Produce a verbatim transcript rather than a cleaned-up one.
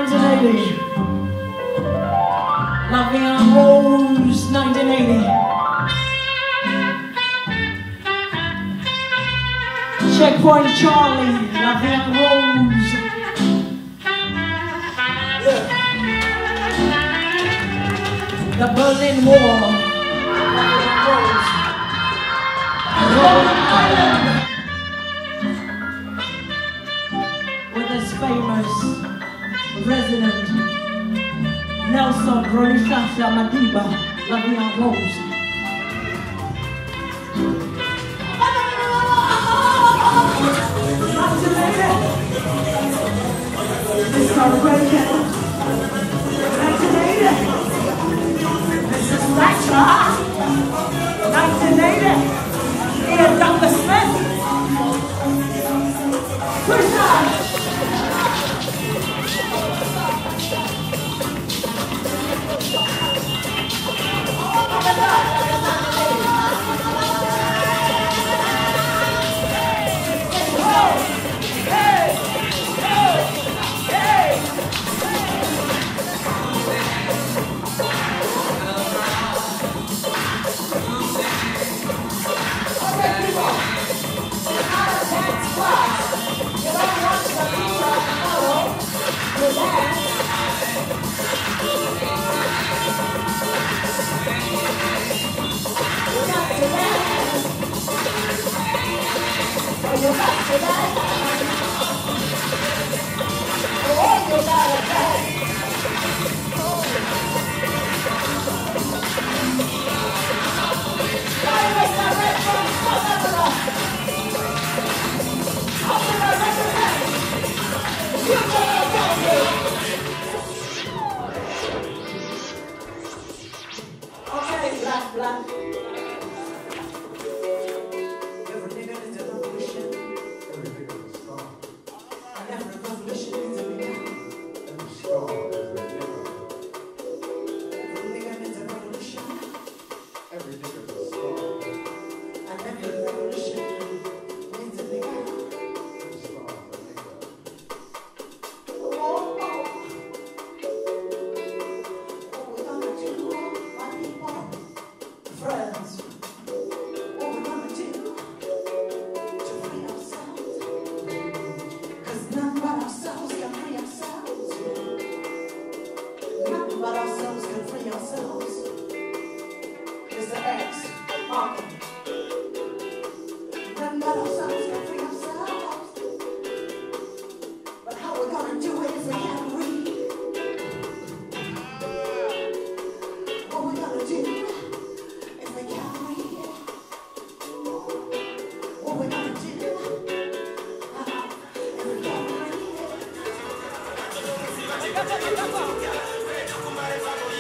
nineteen eighty. La Vie en Rose, nineteen eighty. Checkpoint Charlie, La Vie en Rose. Yeah. The Berlin Wall, La Vie en Rose. Rhode Island, with this famous resident Nelson Rolihlahla Madiba, La Vie en Rose. This is our breakout. nineteen eighty. This is Thatcher. nineteen eighty. Ian Douglas Smith. Push on. Come on.